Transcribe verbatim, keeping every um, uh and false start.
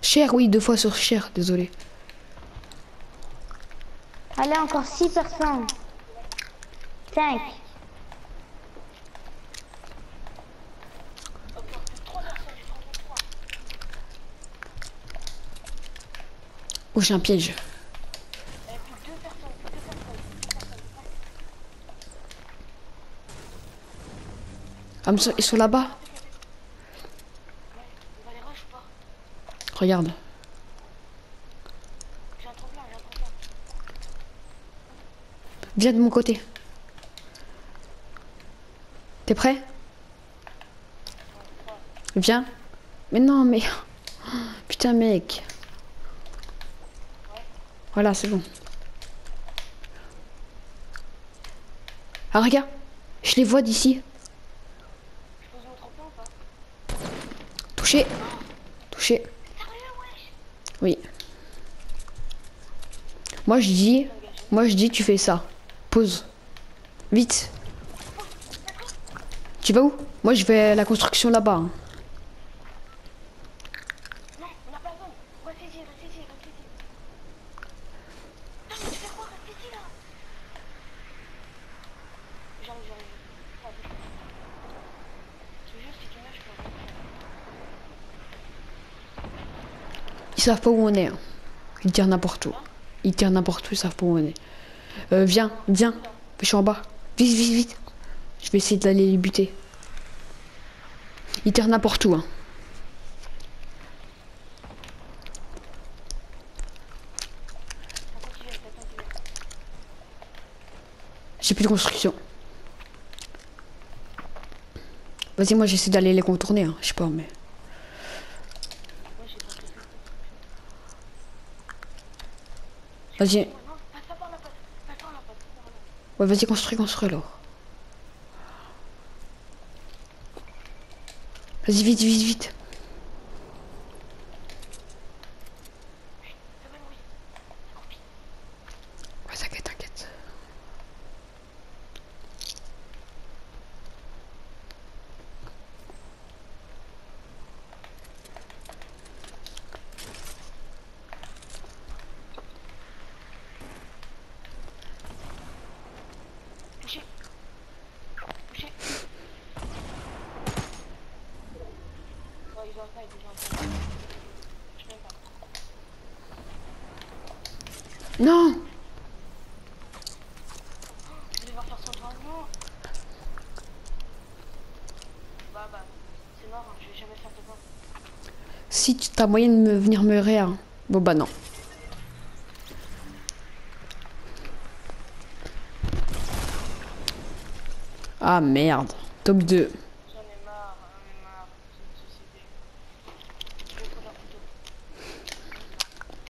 Cher, oui, deux fois sur cher, désolé. Allez, encore six personnes. cinq. Oh, j'ai un piège. Ah, mais ils sont là-bas. Regarde. Viens de mon côté. T'es prêt? Viens. Mais non, mais... Putain, mec. Voilà, c'est bon. Ah, regarde. Je les vois d'ici. Touché. Touché. Oui. Moi, je dis... Moi, je dis, tu fais ça. Pause. Vite. Tu vas où? Moi, je vais à la construction là-bas. Hein. Non, on n'a pas besoin. Reste ici, reste ici, reste ici. Non, mais tu fais quoi? Reste ici, là. J'arrive, j'arrive. Je veux juste que tu lâches, quoi. Ils savent pas où on est. Hein. Ils tirent n'importe où. Ils tirent n'importe où, ils savent pas où on est. Euh, viens, viens. Je suis en bas. Vite, vite, vite. Je vais essayer d'aller les buter. Ils tirent n'importe où. Hein. J'ai plus de construction. Vas-y, moi j'essaie d'aller les contourner. Hein. Je sais pas, mais... Vas-y. Ouais, vas-y, construis, construis alors. Vas-y, vite, vite, vite. Ouais, t'inquiète, t'inquiète. Touché. Touché. Oh, ils ont un taille, ils ont un taille. Je m'aime pas. Non! Je vais devoir faire son changement. Bah, bah. C'est mort, hein. Je vais jamais faire de bon. Si tu as moyen de me venir me réa. Hein. Bon, bah non. Ah merde. Top deux.